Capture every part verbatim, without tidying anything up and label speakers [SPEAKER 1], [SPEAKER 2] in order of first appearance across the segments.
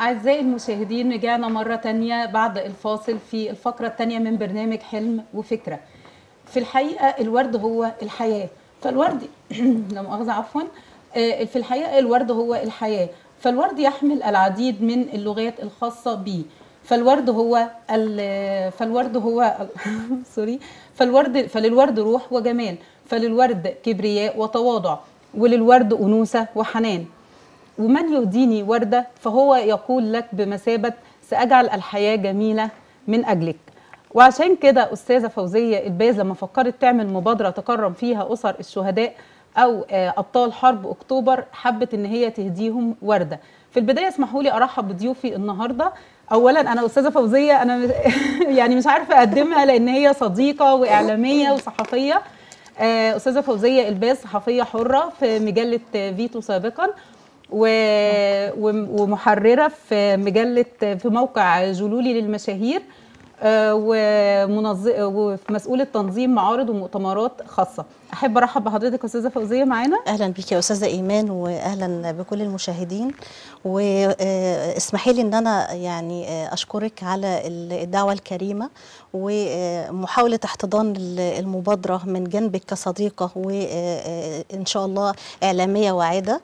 [SPEAKER 1] أعزائي المشاهدين، رجعنا مرة تانية بعد الفاصل في الفقرة التانية من برنامج حلم وفكرة. في الحقيقة الورد هو الحياة، فالورد لا مؤاخذة عفوا آه، في الحقيقة الورد هو الحياة، فالورد يحمل العديد من اللغات الخاصة به. فالورد هو ال- فالورد هو سوري فالورد فللورد روح وجمال، فللورد كبرياء وتواضع، وللورد أنوثة وحنان. ومن يهديني وردة فهو يقول لك بمثابة سأجعل الحياة جميلة من أجلك. وعشان كده أستاذة فوزية الباز لما فكرت تعمل مبادرة تكرم فيها أسر الشهداء أو آه، أبطال حرب أكتوبر، حبت إن هي تهديهم وردة. في البداية اسمحوا لي أرحب بضيوفي النهاردة. أولا أنا أستاذة فوزية، أنا مش- يعني مش عارفة أقدمها لأن هي صديقة وإعلامية وصحفية. آه، أستاذة فوزية الباز صحفية حرة في مجلة فيتو سابقا، و- ومحررة في مجلة في موقع جلولي للمشاهير، آه، ومنظ- ومسؤولة تنظيم معارض ومؤتمرات خاصة. أحب أرحب بحضرتك أستاذة فوزية معانا.
[SPEAKER 2] اهلا بك يا استاذه ايمان، واهلا بكل المشاهدين. واسمحي لي ان انا يعني اشكرك على الدعوه الكريمه ومحاوله احتضان المبادره من جنبك كصديقه، وان شاء الله اعلاميه واعده.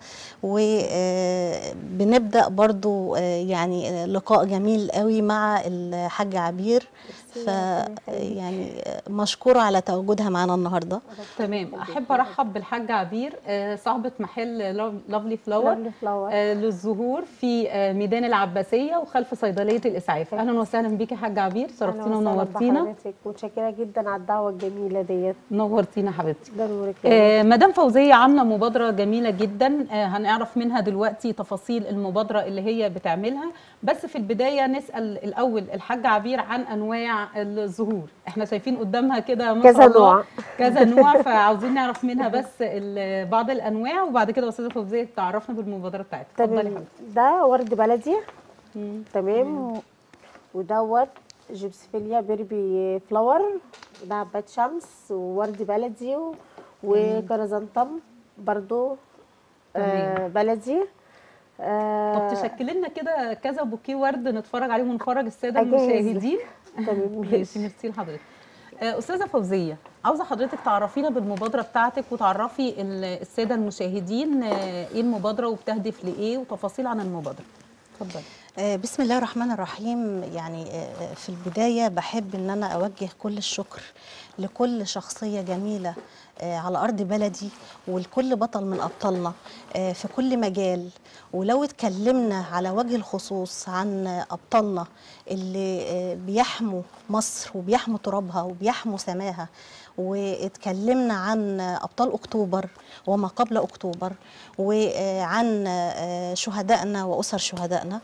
[SPEAKER 2] وبنبدا برضو يعني لقاء جميل قوي مع الحاجه عبير، ف يعني مشكوره على تواجدها معنا النهارده.
[SPEAKER 1] تمام. أحب أرحب بالحاجة عبير، آه، صاحبة محل لافلي فلاور
[SPEAKER 3] لافلي فلاور
[SPEAKER 1] آه، للزهور في آه، ميدان العباسية وخلف صيدلية الإسعاف. أهلا وسهلا بيكي يا حاجة عبير، شرفتينا ونورتينا.
[SPEAKER 3] بحضرتك، متشكره جدا على الدعوه الجميله ديت.
[SPEAKER 1] نورتينا حبيبتي.
[SPEAKER 3] ده نورك.
[SPEAKER 1] آه مدام فوزية عاملة مبادرة جميلة جدا، آه هنعرف منها دلوقتي تفاصيل المبادرة اللي هي بتعملها. بس في البداية نسأل الأول الحاجة عبير عن أنواع الزهور. احنا شايفين قدامها كده ما
[SPEAKER 3] كذا
[SPEAKER 1] شاء الله
[SPEAKER 3] نوع.
[SPEAKER 1] كذا نوع، فعاوزين نعرف منها بس ال- بعض الأنواع، وبعد كده أستاذة فوزية تعرفنا بالمبادرة بتاعتها. اتفضلي
[SPEAKER 3] تمام.
[SPEAKER 1] حبيبتي.
[SPEAKER 3] ده ورد بلدي.
[SPEAKER 1] مم.
[SPEAKER 3] تمام. ودوت جيبسفيليا بيربي فلاور، ده عباد شمس وورد بلدي و- وكرزانتم برضو آه بلدي.
[SPEAKER 1] طب تشكلي لنا كده كذا بوكيه ورد نتفرج عليه ونفرج السادة
[SPEAKER 3] أجهز لك.
[SPEAKER 1] المشاهدين.
[SPEAKER 3] تمام.
[SPEAKER 1] ماشي، ميرسي لحضرتك. آه، أستاذة فوزية، عاوزة حضرتك تعرفينا بالمبادرة بتاعتك وتعرفي ال- السادة المشاهدين آه، إيه المبادرة وبتهدف لإيه وتفاصيل عن المبادرة. اتفضلي.
[SPEAKER 2] آه، بسم الله الرحمن الرحيم. يعني آه، في البداية بحب ان انا اوجه كل الشكر لكل شخصية جميلة آه، على ارض بلدي، ولكل بطل من ابطالنا آه، في كل مجال. ولو اتكلمنا على وجه الخصوص عن ابطالنا اللي آه، بيحموا مصر وبيحموا ترابها وبيحموا سماها، واتكلمنا عن ابطال اكتوبر وما قبل اكتوبر، وعن آه، شهدائنا واسر شهدائنا،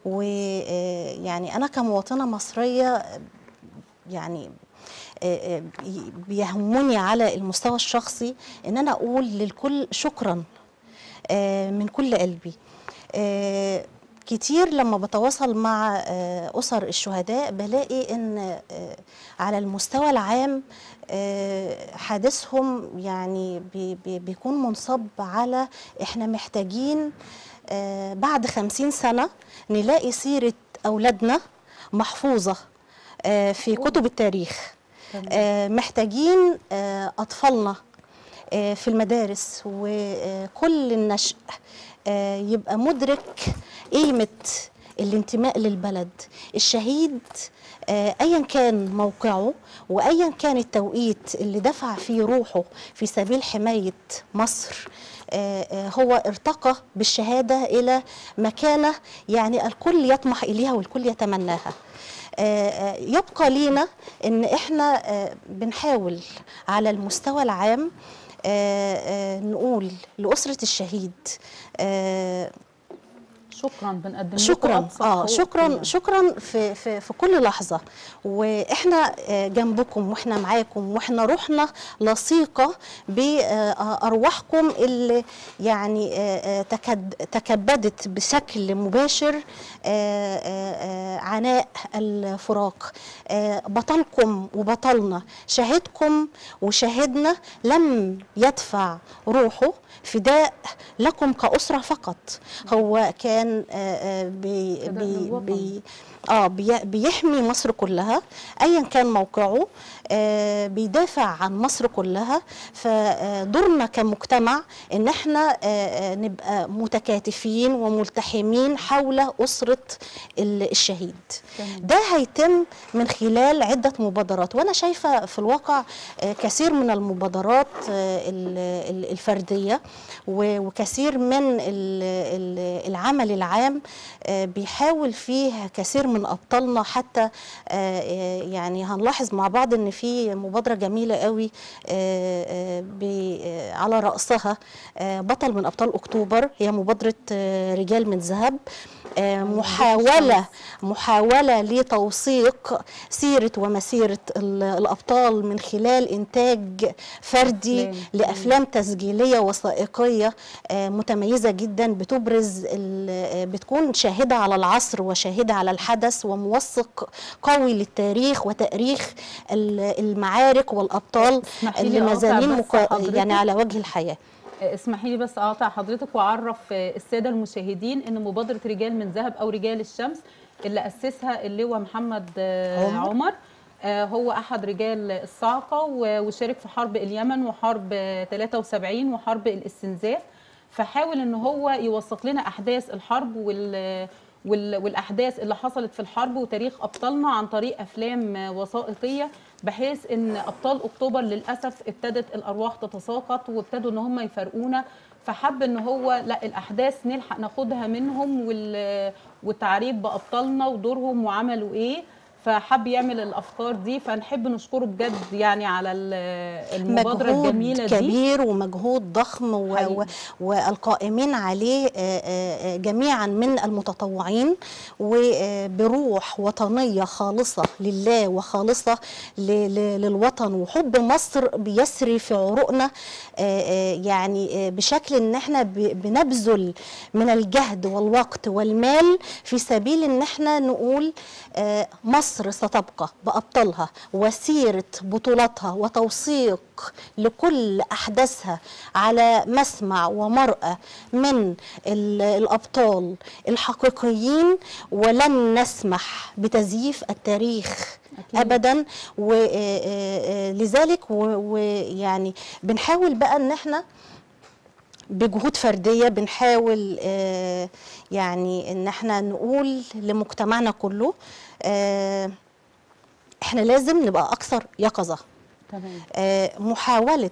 [SPEAKER 2] ويعني انا كمواطنه مصريه يعني آه، آه، بيهمني على المستوى الشخصي ان انا اقول للكل شكرا آه، من كل قلبي. آه، كتير لما بتواصل مع آه، أسر الشهداء بلاقي إن آه، على المستوى العام آه، حادثهم يعني بي- بي- بيكون منصب على إحنا محتاجين آه، بعد خمسين سنة نلاقي سيرة أولادنا محفوظة آه، في كتب التاريخ. آه، محتاجين آه، أطفالنا آه، في المدارس وكل النشء آه، يبقى مدرك قيمة الانتماء للبلد. الشهيد آه، أيا كان موقعه وأيا كان التوقيت اللي دفع فيه روحه في سبيل حماية مصر، آه، آه، هو ارتقى بالشهادة إلى مكانة يعني الكل يطمح إليها والكل يتمناها. آه، آه، يبقى لينا ان احنا آه، بنحاول على المستوى العام آه، آه، نقول لأسرة الشهيد آه،
[SPEAKER 1] شكرا، بنقدم لكم
[SPEAKER 2] شكرا
[SPEAKER 1] أبسط
[SPEAKER 2] اه
[SPEAKER 1] حقوقكم
[SPEAKER 2] شكرا
[SPEAKER 1] يعني.
[SPEAKER 2] شكرا في في في كل لحظه، واحنا آه، جنبكم واحنا معاكم واحنا روحنا لصيقه بارواحكم اللي يعني آه، آه، تكد- تكبدت بشكل مباشر آه، آه، آه، عناء الفراق. آه، بطلكم وبطلنا شاهدكم وشاهدنا لم يدفع روحه فداء لكم كأسرة فقط، هو كان كان آه بي بي بي اه بي بيحمي مصر كلها ايا كان موقعه، آه بيدافع عن مصر كلها. فدورنا كمجتمع ان احنا آه نبقى متكاتفين وملتحمين حول اسره الشهيد. ده هيتم من خلال عده مبادرات، وانا شايفه في الواقع آه كثير من المبادرات آه الفرديه وكثير من العمل العام آه بيحاول فيه كثير من ابطالنا. حتى آه يعني هنلاحظ مع بعض ان في مبادره جميله قوي آه آه على راسها آه بطل من ابطال اكتوبر، هي مبادره آه رجال من ذهب، آه محاوله محاوله لتوثيق سيره ومسيره الابطال من خلال انتاج فردي لافلام تسجيليه وثائقيه آه متميزه جدا، بتبرز بتكون شاهده على العصر وشاهده على الحدث وموثق قوي للتاريخ وتاريخ المعارك والابطال اللي ما زالين يعني على وجه الحياه.
[SPEAKER 1] اسمحي لي بس اقاطع حضرتك واعرف الساده المشاهدين ان مبادره رجال من ذهب او رجال الشمس اللي اسسها اللواء محمد عمر, عمر هو احد رجال الصاعقه وشارك في حرب اليمن وحرب ثلاثة وسبعين وحرب الاستنزاف، فحاول ان هو يوثق لنا احداث الحرب وال والاحداث اللي حصلت في الحرب وتاريخ ابطالنا عن طريق افلام وثائقيه، بحيث ان ابطال اكتوبر للاسف ابتدت الارواح تتساقط وابتدوا ان هم يفارقونا، فحب ان هو لا الاحداث نلحق ناخدها منهم والتعريف بابطالنا ودورهم وعملوا ايه، فحب يعمل الافكار دي. فنحب نشكره بجد يعني على المبادره الجميله دي،
[SPEAKER 2] مجهود كبير ومجهود ضخم و... والقائمين عليه جميعا من المتطوعين وبروح وطنيه خالصه لله وخالصه ل... للوطن، وحب مصر بيسري في عروقنا يعني بشكل ان احنا بنبذل من الجهد والوقت والمال في سبيل ان احنا نقول مصر مصر ستبقى بأبطالها وسيرة بطولاتها وتوثيق لكل أحداثها على مسمع ومرأة من الأبطال الحقيقيين، ولن نسمح بتزييف التاريخ أكيد. أبدا. ولذلك ويعني بنحاول بقى أن احنا بجهود فردية بنحاول آه يعني ان احنا نقول لمجتمعنا كله آه احنا لازم نبقى اكثر يقظة.
[SPEAKER 1] تمام.
[SPEAKER 2] آه محاولة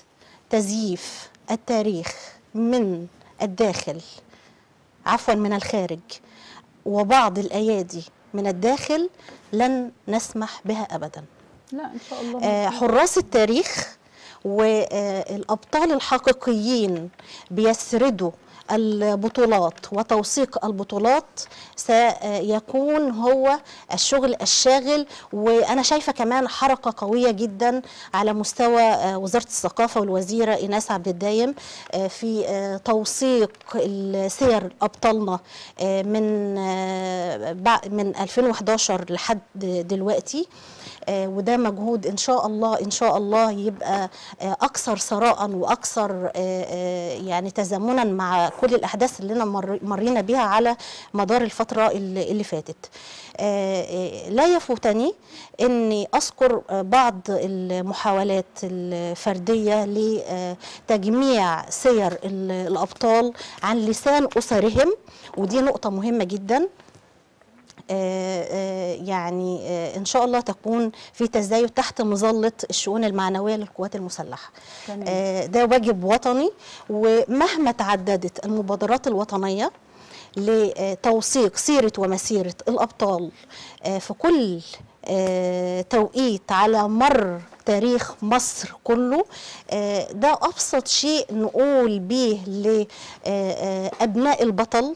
[SPEAKER 2] تزييف التاريخ من الداخل عفوا من الخارج وبعض الايادي من الداخل لن نسمح بها ابدا.
[SPEAKER 1] لا ان شاء الله.
[SPEAKER 2] آه حراس التاريخ والأبطال الحقيقيين بيسردوا البطولات وتوثيق البطولات سيكون هو الشغل الشاغل. وأنا شايفة كمان حركة قوية جدا على مستوى وزارة الثقافة والوزيرة إيناس عبد الدايم في توثيق سير أبطالنا من من ألفين وأحد عشر لحد دلوقتي، وده مجهود إن شاء الله إن شاء الله يبقى أكثر ثراء وأكثر يعني تزامنا مع كل الأحداث اللي مرينا بها على مدار الفترة اللي فاتت. لا يفوتني أني أذكر بعض المحاولات الفردية لتجميع سير الأبطال عن لسان أسرهم، ودي نقطة مهمة جدا. آآ آآ يعني آآ إن شاء الله تكون في تزايد تحت مظلة الشؤون المعنوية للقوات المسلحة. ده واجب وطني، ومهما تعددت المبادرات الوطنية لتوثيق سيرة ومسيرة الأبطال في كل توقيت على مر تاريخ مصر كله، ده أبسط شيء نقول به لأبناء البطل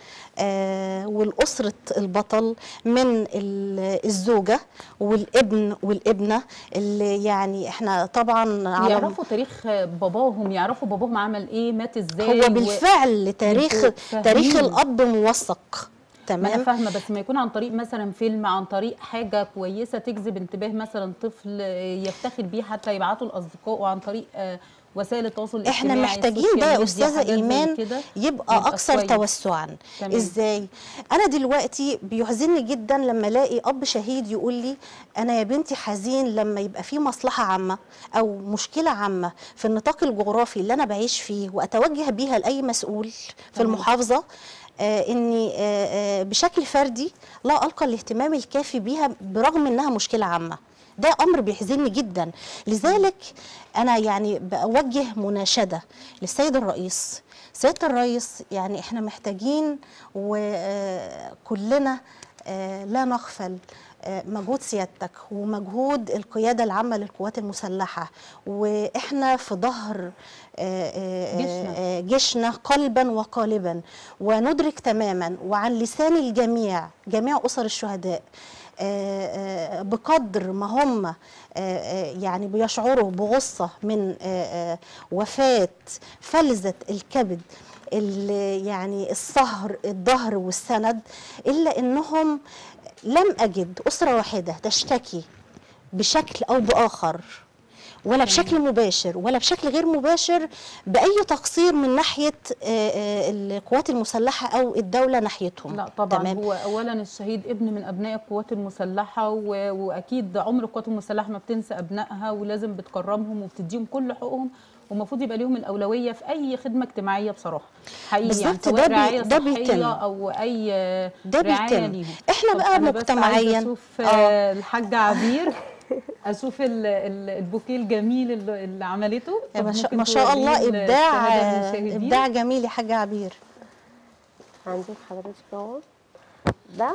[SPEAKER 2] آه والأسرة البطل من الزوجة والابن والابنة، اللي يعني احنا طبعا
[SPEAKER 1] يعرفوا تاريخ باباهم، يعرفوا باباهم عمل ايه، مات ازاي.
[SPEAKER 2] هو بالفعل تاريخ تاريخ الأب موثق.
[SPEAKER 1] تمام. انا فاهمه، بس ما يكون عن طريق مثلا فيلم، عن طريق حاجه كويسه تجذب انتباه مثلا طفل يفتخر بيه حتى يبعته لاصدقائه، عن طريق وسائل التواصل
[SPEAKER 2] احنا
[SPEAKER 1] الاجتماعي،
[SPEAKER 2] محتاجين
[SPEAKER 1] السوشيال
[SPEAKER 2] ده يا
[SPEAKER 1] ميديا،
[SPEAKER 2] استاذه
[SPEAKER 1] حاجات زي
[SPEAKER 2] ايمان
[SPEAKER 1] كده
[SPEAKER 2] يبقى اكثر
[SPEAKER 1] كويس.
[SPEAKER 2] توسعا.
[SPEAKER 1] تمام.
[SPEAKER 2] ازاي؟ انا دلوقتي بيحزنني جدا لما الاقي اب شهيد يقول لي انا يا بنتي حزين لما يبقى في مصلحه عامه او مشكله عامه في النطاق الجغرافي اللي انا بعيش فيه واتوجه بيها لاي مسؤول في المحافظه، آه اني آه آه بشكل فردي لا القى الاهتمام الكافي بيها برغم انها مشكله عامه. ده امر بيحزنني جدا. لذلك انا يعني بوجه مناشده للسيد الرئيس. سياده الرئيس، يعني احنا محتاجين وكلنا لا نغفل مجهود سيادتك ومجهود القياده العامه للقوات المسلحه، واحنا في ظهر جيشنا. جيشنا قلبا وقالبا، وندرك تماما وعن لسان الجميع جميع اسر الشهداء بقدر ما هم يعني بيشعروا بغصة من وفاة فلذة الكبد اللي يعني السهر الظهر والسند، إلا أنهم لم أجد أسرة واحدة تشتكي بشكل أو بآخر ولا بشكل مباشر ولا بشكل غير مباشر بأي تقصير من ناحية القوات المسلحة أو الدولة ناحيتهم.
[SPEAKER 1] لا طبعا
[SPEAKER 2] تمام.
[SPEAKER 1] هو أولا الشهيد ابن من أبناء القوات المسلحة، وأكيد عمر القوات المسلحة ما بتنسى أبنائها، ولازم بتكرمهم وبتديهم كل حقوقهم، ومفروض يبقى ليهم الأولوية في أي خدمة اجتماعية بصراحة حقيقي، يعني سواء
[SPEAKER 2] ده
[SPEAKER 1] رعاية
[SPEAKER 2] ده
[SPEAKER 1] صحية
[SPEAKER 2] بيتم.
[SPEAKER 1] أو أي
[SPEAKER 2] ده
[SPEAKER 1] رعاية
[SPEAKER 2] بيتم.
[SPEAKER 1] ليهم.
[SPEAKER 2] احنا بقى مجتمعيا
[SPEAKER 1] أشوف آه. الحاجة عبير اشوف البوكيه الجميل اللي, اللي عملته.
[SPEAKER 2] ما شاء الله، ابداع ابداع جميل يا حاجه عبير.
[SPEAKER 3] عندك حضرتك اهو ده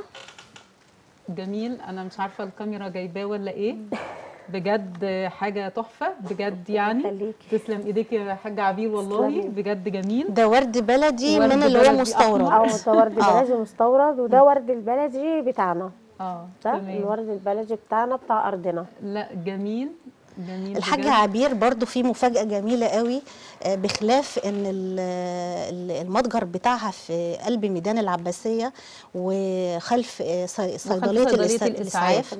[SPEAKER 1] جميل. انا مش عارفه الكاميرا جايباه ولا ايه، بجد حاجه تحفه بجد يعني. تسلم ايديك يا حاجه عبير والله بجد جميل.
[SPEAKER 2] ده ورد بلدي ورد من اللي هو مستورد.
[SPEAKER 3] اه ده ورد بلدي مستورد، وده ورد البلدي بتاعنا.
[SPEAKER 1] اه
[SPEAKER 3] ده الورد البلدي بتاعنا بتاع ارضنا.
[SPEAKER 1] لا جميل جميل.
[SPEAKER 2] الحاجة عبير برضو في مفاجأة جميلة قوي، بخلاف ان المتجر بتاعها في قلب ميدان العباسية وخلف صيدلية الإسعاف،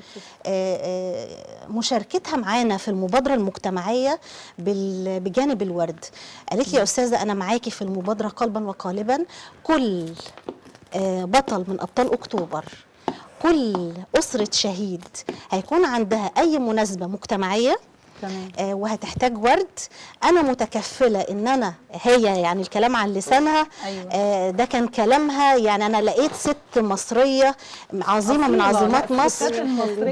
[SPEAKER 2] مشاركتها معانا في المبادرة المجتمعية بجانب الورد. قالت لي يا أستاذة أنا معاكي في المبادرة قلبا وقالبا. كل بطل من أبطال أكتوبر، كل أسرة شهيد هيكون عندها أي مناسبة مجتمعية
[SPEAKER 1] تمام.
[SPEAKER 2] آه وهتحتاج ورد، أنا متكفلة إن أنا هي يعني الكلام عن لسانها.
[SPEAKER 1] أيوة.
[SPEAKER 2] آه ده كان كلامها، يعني أنا لقيت ست مصرية عظيمة من عظيمات مصر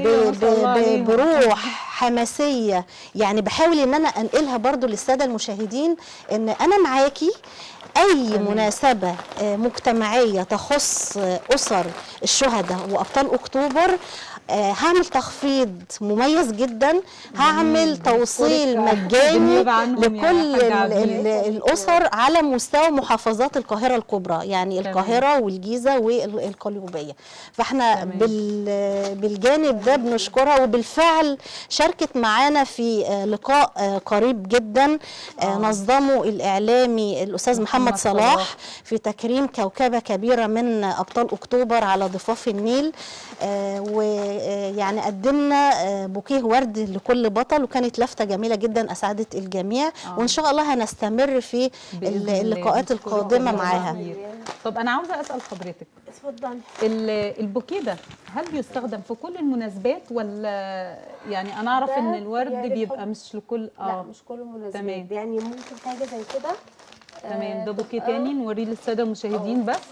[SPEAKER 2] بروح حماسية، يعني بحاول إن أنا أنقلها برضو للسادة المشاهدين إن أنا معاكي أي تمام. مناسبة مجتمعية تخص أسر الشهداء وأبطال أكتوبر آه هعمل تخفيض مميز جدا، هعمل توصيل مجاني لكل ال ال الأسر على مستوى محافظات القاهرة الكبرى، يعني تمام. القاهرة والجيزة والقليوبية. فاحنا بال بالجانب ده بنشكرها، وبالفعل شاركت معانا في لقاء قريب جدا آه نظمه الإعلامي الأستاذ محمد, محمد صلاح, صلاح في تكريم كوكبة كبيرة من أبطال أكتوبر على ضفاف النيل، آه ويعني قدمنا بوكيه ورد لكل بطل، وكانت لفتة جميلة جدا أسعدت الجميع. آه. وإن شاء الله هنستمر في اللقاءات القادمة معاها.
[SPEAKER 1] طب أنا عاوزة أسأل حضرتك،
[SPEAKER 3] اتفضلي،
[SPEAKER 1] البوكيه ده هل بيستخدم في كل المناسبات ولا يعني أنا أعرف إن الورد يعني بيبقى مش لكل
[SPEAKER 3] آه لا مش كل المناسبات. تمام. يعني ممكن حاجة زي كده.
[SPEAKER 1] تمام. ده بوكيه تاني نوريه للسادة المشاهدين. بس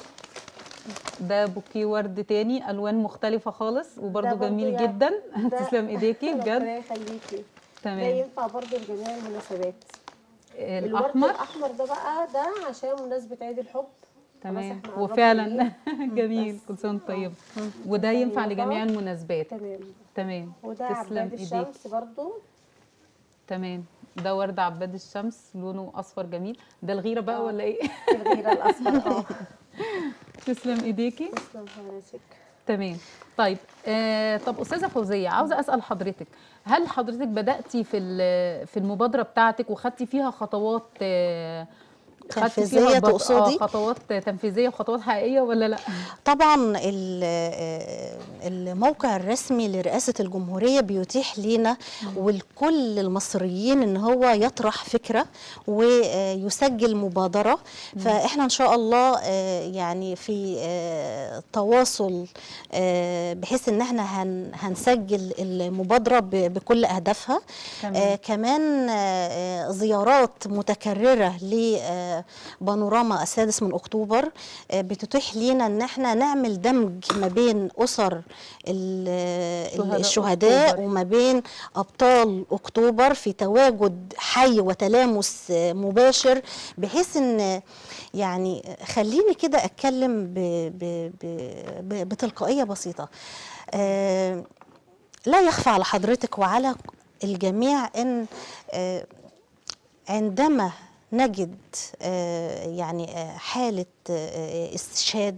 [SPEAKER 1] ده بوكيه ورد تاني الوان مختلفه خالص وبرده جميل يعني جدا. تسلم ايديكي بجد.
[SPEAKER 3] ربنا يخليكي. تمام. ده ينفع برده لجميع المناسبات.
[SPEAKER 1] الاحمر
[SPEAKER 3] الاحمر ده بقى ده عشان مناسبه عيد الحب.
[SPEAKER 1] تمام. وفعلا جميل. كل سنه وانت طيب. وده ينفع لجميع المناسبات.
[SPEAKER 3] تمام
[SPEAKER 1] تمام.
[SPEAKER 3] وده عباد الشمس برده.
[SPEAKER 1] تمام. ده ورد عباد الشمس لونه اصفر جميل. ده الغيره بقى أوه. ولا ايه؟
[SPEAKER 3] الغيره الاصفر. اه
[SPEAKER 1] تسلم ايديكي.
[SPEAKER 3] تسلم حضرتك.
[SPEAKER 1] تمام. طيب آه طب استاذه فوزيه، عاوزه اسال حضرتك، هل حضرتك بداتي في في المبادره بتاعتك وخدتي فيها خطوات آه خدتي
[SPEAKER 2] تنفيذيه
[SPEAKER 1] فيها بط-
[SPEAKER 2] تقصدي؟
[SPEAKER 1] اه خطوات تنفيذيه وخطوات حقيقيه ولا لا؟
[SPEAKER 2] طبعا ال- آه، الموقع الرسمي لرئاسة الجمهورية بيتيح لينا ولكل المصريين ان هو يطرح فكرة ويسجل مبادرة. فاحنا ان شاء الله آه، يعني في آه، تواصل آه، بحيث ان احنا هن- هنسجل المبادرة ب- بكل اهدافها.
[SPEAKER 1] تمام.
[SPEAKER 2] آه، كمان آه، آه، زيارات متكررة لبانوراما السادس من اكتوبر آه، بتتيح لينا ان احنا نعمل دمج ما بين اسر ال-
[SPEAKER 1] شهداء
[SPEAKER 2] الشهداء
[SPEAKER 1] أكتوبر.
[SPEAKER 2] وما بين ابطال اكتوبر في تواجد حي وتلامس آه، مباشر، بحيث ان يعني خليني كده اتكلم ب ب ب ب بتلقائيه بسيطه. آه، لا يخفى على حضرتك وعلى الجميع ان آه، عندما نجد آه، يعني آه، حالة آه، استشهاد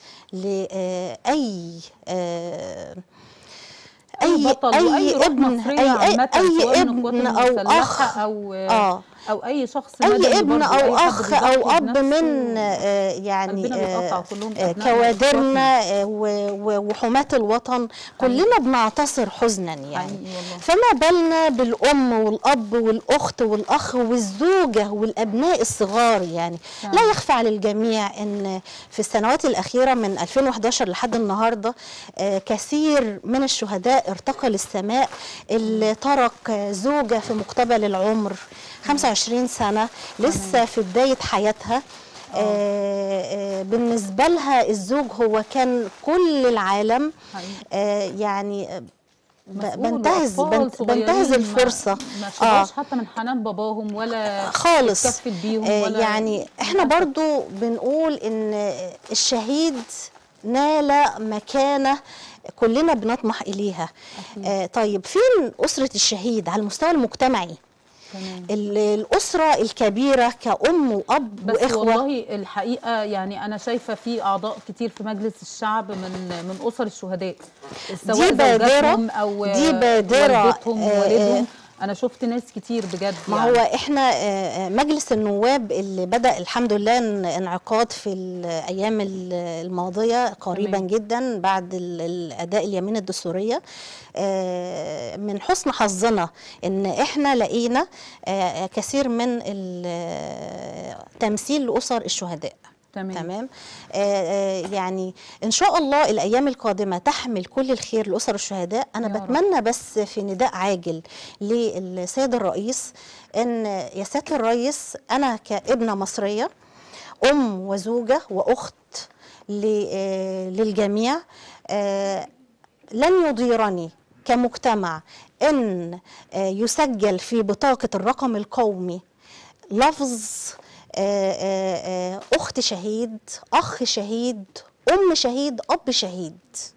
[SPEAKER 2] لأي آه،
[SPEAKER 1] اي بطل واي روح
[SPEAKER 2] ابن
[SPEAKER 1] مصريه
[SPEAKER 2] أي, أي,
[SPEAKER 1] عامه، سواء
[SPEAKER 2] أي
[SPEAKER 1] من القوات
[SPEAKER 2] ابن أو
[SPEAKER 1] المسلحه
[SPEAKER 2] أخ
[SPEAKER 1] او
[SPEAKER 2] آه
[SPEAKER 1] او اي شخص مدني
[SPEAKER 2] أي ابن
[SPEAKER 1] برضو،
[SPEAKER 2] أو
[SPEAKER 1] اي حد
[SPEAKER 2] أخ أو
[SPEAKER 1] بيضحي
[SPEAKER 2] أب
[SPEAKER 1] بنفسه.
[SPEAKER 2] من آه، يعني
[SPEAKER 1] قلبنا بيتقطع
[SPEAKER 2] آه،
[SPEAKER 1] كلهم
[SPEAKER 2] آه،
[SPEAKER 1] أبنائنا وإخواتنا.
[SPEAKER 2] كوادرنا آه، و- و- وحماة الوطن كلنا بنعتصر حزنا يعني.
[SPEAKER 1] حقيقي والله.
[SPEAKER 2] فما بالنا بالأم والأب والأخت والأخ والزوجة والأبناء الصغار يعني.
[SPEAKER 1] فعلا.
[SPEAKER 2] لا يخفى على الجميع أن في السنوات الأخيرة من ألفين وحداشر لحد النهاردة آه، كثير من الشهداء ارتقى للسماء. اللي ترك آه، زوجة في مقتبل العمر خمسة وعشرين سنة لسه في بداية حياتها. آه آه بالنسبة لها الزوج هو كان كل العالم.
[SPEAKER 1] حقيقي.
[SPEAKER 2] آه يعني آه، ب-
[SPEAKER 1] مسؤول
[SPEAKER 2] بنتهز
[SPEAKER 1] وأطفال
[SPEAKER 2] بنت بنتهز
[SPEAKER 1] صغيرين
[SPEAKER 2] الفرصة.
[SPEAKER 1] ما, ما شبعوش حتى من حنان باباهم ولا
[SPEAKER 2] خالص.
[SPEAKER 1] اتكفل بيهم
[SPEAKER 2] آه
[SPEAKER 1] ولا
[SPEAKER 2] يعني احنا
[SPEAKER 1] للأسف.
[SPEAKER 2] برضو بنقول ان الشهيد نال مكانة كلنا بنطمح إليها. آه طيب فين أسرة الشهيد على المستوى المجتمعي؟
[SPEAKER 1] تمام.
[SPEAKER 2] ال- الأسرة الكبيرة كأم وأب
[SPEAKER 1] بس
[SPEAKER 2] وإخوة.
[SPEAKER 1] والله الحقيقه يعني انا شايفه في اعضاء كتير في مجلس الشعب من من اسر الشهداء، سواء
[SPEAKER 2] دي بادرة
[SPEAKER 1] زوجاتهم او
[SPEAKER 2] دي بادرة
[SPEAKER 1] والدتهم
[SPEAKER 2] آه،
[SPEAKER 1] ووالدهم.
[SPEAKER 2] آه،
[SPEAKER 1] انا شفت ناس كتير بجد
[SPEAKER 2] ما
[SPEAKER 1] يعني.
[SPEAKER 2] هو احنا آه، آه، مجلس النواب اللي بدأ الحمد لله ان- انعقاد في الايام ال- الماضيه قريبا
[SPEAKER 1] تمام.
[SPEAKER 2] جدا بعد ال- الاداء اليمين الدستوريه. آه، من حسن حظنا ان احنا لقينا آه، كثير من التمثيل لاسر الشهداء.
[SPEAKER 1] تمام.
[SPEAKER 2] تمام. آه آه يعني ان شاء الله الايام القادمه تحمل كل الخير لاسر الشهداء. انا
[SPEAKER 1] يا رب.
[SPEAKER 2] بتمنى بس في نداء عاجل للسيد الرئيس ان يا سياده الرئيس انا كابنه مصريه ام وزوجه واخت ل- آه، للجميع آه، لن يضيرني كمجتمع ان آه، يسجل في بطاقه الرقم القومي لفظ آه، آه، آه، أخت شهيد، أخ شهيد، أم شهيد، أب شهيد.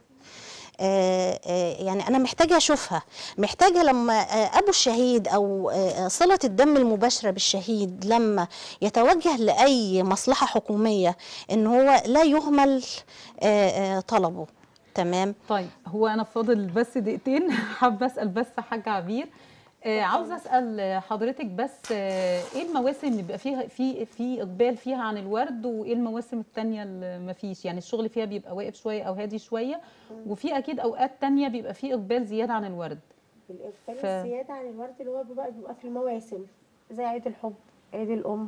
[SPEAKER 2] آه، آه، يعني أنا محتاجة أشوفها، محتاجة لما آه، أبو الشهيد أو آه، صلة الدم المباشرة بالشهيد لما يتوجه لأي مصلحة حكومية إن هو لا يهمل آه، آه، طلبه. تمام.
[SPEAKER 1] طيب هو انا فاضل بس دقيقتين حابه اسال بس حاجه عبير. آه عاوزه اسال حضرتك بس آه ايه المواسم اللي بيبقى فيها في في اقبال فيها عن الورد، وايه المواسم الثانيه اللي ما فيش؟ يعني الشغل فيها بيبقى واقف شويه او هادي شويه، وفي اكيد اوقات ثانيه بيبقى فيه اقبال زياده عن الورد.
[SPEAKER 3] الإقبال
[SPEAKER 1] ف-
[SPEAKER 3] الزيادة عن الورد اللي هو بيبقى بيبقى في المواسم زي عيد الحب، عيد الأم،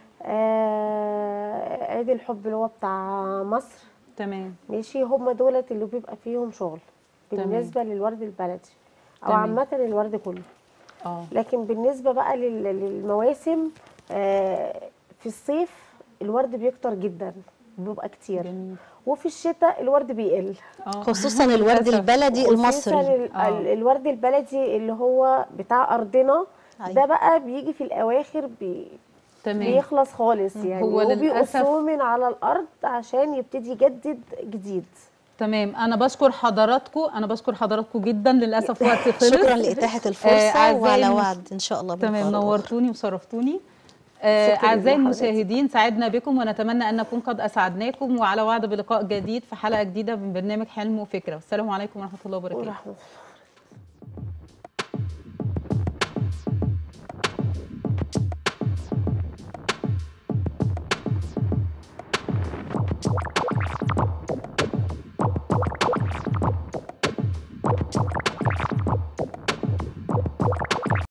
[SPEAKER 3] آه عيد الحب اللي هو بتاع مصر.
[SPEAKER 1] تمام.
[SPEAKER 3] ماشي، هم دولت اللي بيبقى فيهم شغل بالنسبة للورد البلدي أو
[SPEAKER 1] تمام.
[SPEAKER 3] عامة الورد كله.
[SPEAKER 1] اه
[SPEAKER 3] لكن بالنسبة بقى لل- للمواسم آه في الصيف الورد بيكتر جدا، بيبقى كتير.
[SPEAKER 1] جميل.
[SPEAKER 3] وفي الشتاء الورد بيقل،
[SPEAKER 1] اه
[SPEAKER 2] خصوصا الورد
[SPEAKER 1] للأسف.
[SPEAKER 2] البلدي
[SPEAKER 3] خصوصا
[SPEAKER 2] المصري.
[SPEAKER 3] ال-
[SPEAKER 1] آه.
[SPEAKER 3] ال- الورد البلدي اللي هو بتاع أرضنا.
[SPEAKER 2] أيوة.
[SPEAKER 3] ده بقى بيجي في الأواخر بي
[SPEAKER 1] تمام.
[SPEAKER 3] بيخلص خالص يعني،
[SPEAKER 1] هو للأسف-
[SPEAKER 3] وبيقصوه من على الأرض عشان يبتدي يجدد جديد.
[SPEAKER 1] تمام. انا بشكر حضراتكم، انا بشكر حضراتكم جدا. للاسف وقت خلص.
[SPEAKER 2] شكرا لإتاحة
[SPEAKER 1] آه،
[SPEAKER 2] الفرصة
[SPEAKER 1] أعزائي
[SPEAKER 2] وعلى
[SPEAKER 1] المش-
[SPEAKER 2] وعد إن شاء الله
[SPEAKER 1] تمام،
[SPEAKER 2] بلقاء آخر.
[SPEAKER 1] نورتوني وشرفتوني. آه،
[SPEAKER 3] شكراً
[SPEAKER 1] أعزائي
[SPEAKER 3] لحضرتك.
[SPEAKER 1] المشاهدين، سعدنا بكم ونتمنى أن نكون قد أسعدناكم، وعلى وعد بلقاء جديد في حلقة جديدة من برنامج حلم وفكرة. والسلام عليكم ورحمة الله وبركاته.
[SPEAKER 3] ورحمة الله.